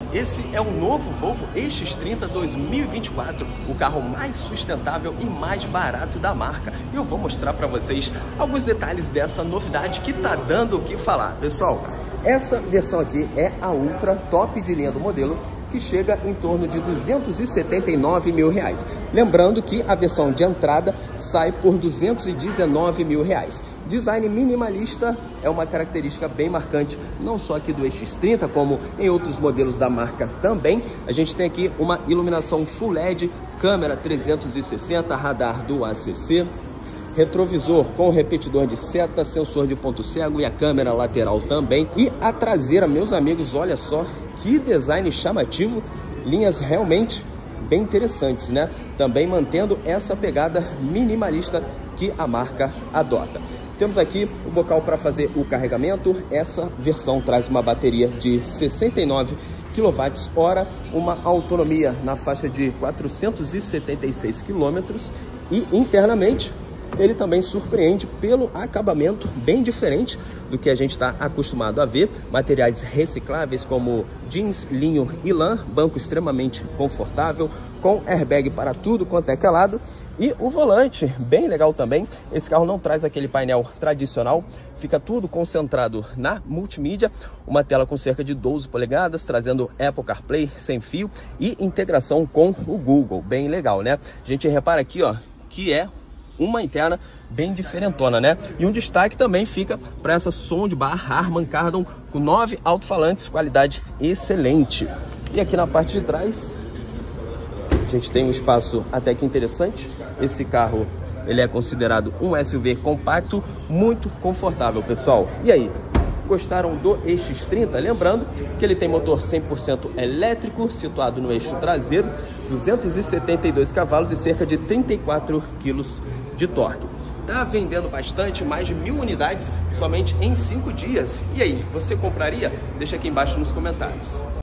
Esse é o novo Volvo EX30 2024, o carro mais sustentável e mais barato da marca. E eu vou mostrar para vocês alguns detalhes dessa novidade que tá dando o que falar. Pessoal, essa versão aqui é a Ultra top de linha do modelo, que chega em torno de R$279 mil. Lembrando que a versão de entrada sai por R$219 mil. Design minimalista é uma característica bem marcante, não só aqui do EX30, como em outros modelos da marca também. A gente tem aqui uma iluminação Full LED, câmera 360, radar do ACC, retrovisor com repetidor de seta, sensor de ponto cego e a câmera lateral também. E a traseira, meus amigos, olha só que design chamativo, linhas realmente bem interessantes, né? Também mantendo essa pegada minimalista que a marca adota. Temos aqui o bocal para fazer o carregamento. Essa versão traz uma bateria de 69 kWh, uma autonomia na faixa de 476 km e internamente ele também surpreende pelo acabamento bem diferente do que a gente está acostumado a ver. Materiais recicláveis como jeans, linho e lã, banco extremamente confortável, com airbag para tudo quanto é que é lado. E o volante, bem legal também. Esse carro não traz aquele painel tradicional, fica tudo concentrado na multimídia. Uma tela com cerca de 12 polegadas, trazendo Apple CarPlay sem fio e integração com o Google. Bem legal, né? A gente repara aqui, ó, que é uma interna bem diferentona, né? E um destaque também fica para essa soundbar Harman Kardon com 9 alto-falantes, qualidade excelente. E aqui na parte de trás a gente tem um espaço até que interessante. Esse carro, ele é considerado um SUV compacto, muito confortável, pessoal. E aí, gostaram do EX30? Lembrando que ele tem motor 100% elétrico, situado no eixo traseiro, 272 cavalos e cerca de 34 kg de torque. Tá vendendo bastante, mais de 1000 unidades somente em 5 dias. E aí, você compraria? Deixa aqui embaixo nos comentários.